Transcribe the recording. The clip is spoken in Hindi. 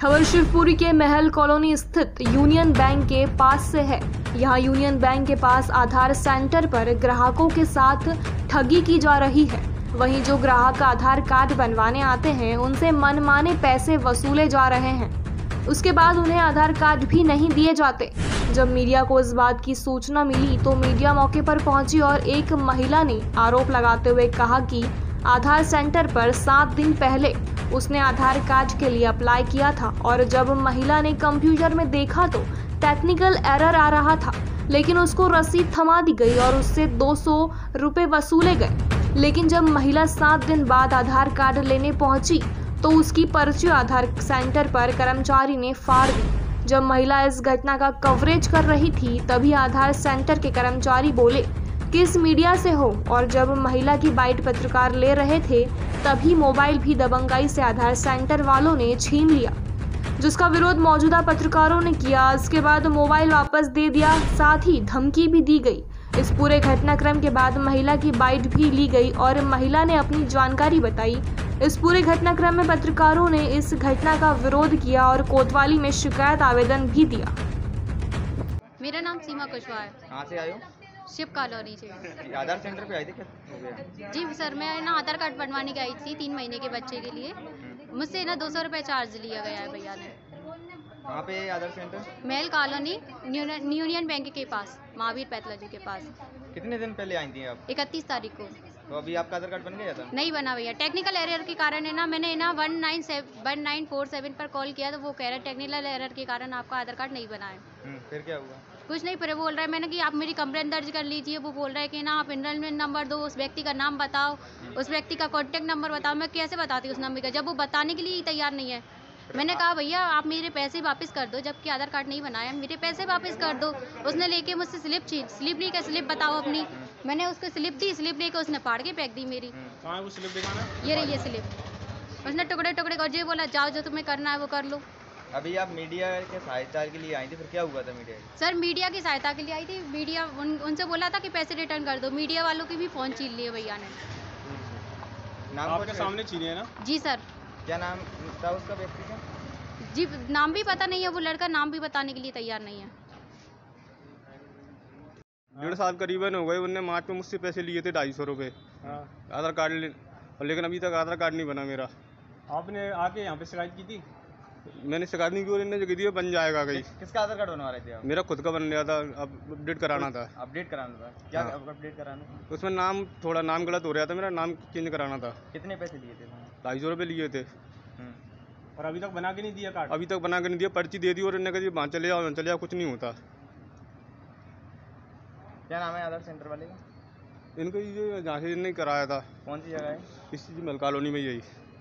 खबर शिवपुरी के महल कॉलोनी स्थित यूनियन बैंक के पास से है। यहाँ यूनियन बैंक के पास आधार सेंटर पर ग्राहकों के साथ ठगी की जा रही है। वहीं जो ग्राहक आधार कार्ड बनवाने आते हैं उनसे मनमाने पैसे वसूले जा रहे हैं। उसके बाद उन्हें आधार कार्ड भी नहीं दिए जाते। जब मीडिया को इस बात की सूचना मिली तो मीडिया मौके पर पहुंची और एक महिला ने आरोप लगाते हुए कहा कि आधार सेंटर पर 7 दिन पहले उसने आधार कार्ड के लिए अप्लाई किया था और जब महिला ने कंप्यूटर में देखा तो टेक्निकल एरर आ रहा था, लेकिन उसको रसीद थमा दी गई और उससे 200 रुपये वसूले गए। लेकिन जब महिला 7 दिन बाद आधार कार्ड लेने पहुंची तो उसकी पर्ची आधार सेंटर पर कर्मचारी ने फाड़ दी। जब महिला इस घटना का कवरेज कर रही थी तभी आधार सेंटर के कर्मचारी बोले किस मीडिया से हो, और जब महिला की बाइट पत्रकार ले रहे थे तभी मोबाइल भी दबंगाई से आधार सेंटर वालों ने छीन लिया, जिसका विरोध मौजूदा पत्रकारों ने किया। इसके बाद मोबाइल वापस दे दिया, साथ ही धमकी भी दी गई। इस पूरे घटनाक्रम के बाद महिला की बाइट भी ली गई और महिला ने अपनी जानकारी बताई। इस पूरे घटनाक्रम में पत्रकारों ने इस घटना का विरोध किया और कोतवाली में शिकायत आवेदन भी दिया। मेरा नाम सीमा कुशवाहा है। कहाँ से आए हो? शिव कॉलोनी से। आधार सेंटर पे आई थी क्या हो गया? जी सर, मैं ना आधार कार्ड बनवाने की आई थी 3 महीने के बच्चे के लिए। मुझसे ना 200 रुपये चार्ज लिया गया है भैया ने। कहाँ पे है Aadhaar centre? Mahal colony Union Bank के पास, महावीर पैथोलॉजी के पास। कितने दिन पहले आई थी आप? 31 तारीख को। तो अभी आपका आधार कार्ड बन गया था? नहीं बना भैया, टेक्निकल एरर के कारण है ना। मैंने ना 1947 पर कॉल किया तो वो कह रहे हैं टेक्निकल एरर के कारण आपका आधार कार्ड नहीं बना है। फिर क्या हुआ? कुछ नहीं, फिर बोल रहा है मैंने कि आप मेरी कंप्लेंट दर्ज कर लीजिए। वो बोल रहा है कि ना आप एनरोलमेंट नंबर दो, उस व्यक्ति का नाम बताओ, उस व्यक्ति का कॉन्टैक्ट नंबर बताओ। मैं कैसे बताती उस नंबर का जब वो बताने के लिए तैयार नहीं है। मैंने कहा भैया आप मेरे पैसे वापस कर दो, जबकि आधार कार्ड नहीं बनाया, मेरे पैसे वापस कर दो। उसने लेके मुझसे स्लिप ली, क्या स्लिप बताओ अपनी। मैंने उसको स्लिप दी, स्लिप लेके उसने फाड़ के फेंक दी मेरी। कहाँ है वो स्लिप दिखाना? ये रही ये स्लिप। उसने टुकड़े टुकड़े कर जो बोला जाओ जो तुम्हें करना है वो कर लो। अभी आप मीडिया के सहायता के लिए आई थी, फिर क्या हुआ था मीडिया? सर मीडिया की सहायता के लिए आई थी। मीडिया उनसे बोला था कि पैसे रिटर्न कर दो। मीडिया वालों की भी फ़ोन छीन लिए भैया ने। नाम आपके सामने छीने है ना? जी सर। क्या नाम था उसका व्यक्ति का? जी नाम भी पता नहीं है, वो लड़का नाम भी बताने के लिए तैयार नहीं है। 1.5 साल करीबन हो गए। उनने मार्च में मुझसे पैसे लिए थे 250 रुपये आधार कार्ड लेकिन अभी तक आधार कार्ड नहीं बना मेरा। आपने आके यहाँ पे शिकायत की थी? मैंने शिकायत नहीं की और इन्हें जगह दी बन जाएगा कहीं। किसका आधार कार्ड बनवा रहे थे आप? मेरा खुद का बन रहा था, अब अपडेट कराना था। अपडेट कराना था? क्या हाँ। अपडेट कराना था? उसमें नाम गलत हो रहा था, मेरा नाम चेंज कराना था। कितने पैसे लिए थे? 250 रुपये लिए थे। और अभी तक बना के नहीं दिया कार्ड? अभी तक बना के नहीं दिया, पर्ची दे दी और इन्हें कहा वहाँ चले जाओ, कुछ नहीं होता। क्या नाम है आधार सेंटर वाले का? इनको ये जहाँ से नहीं कराया था। कौन सी जगह है? इस महल कॉलोनी में यही।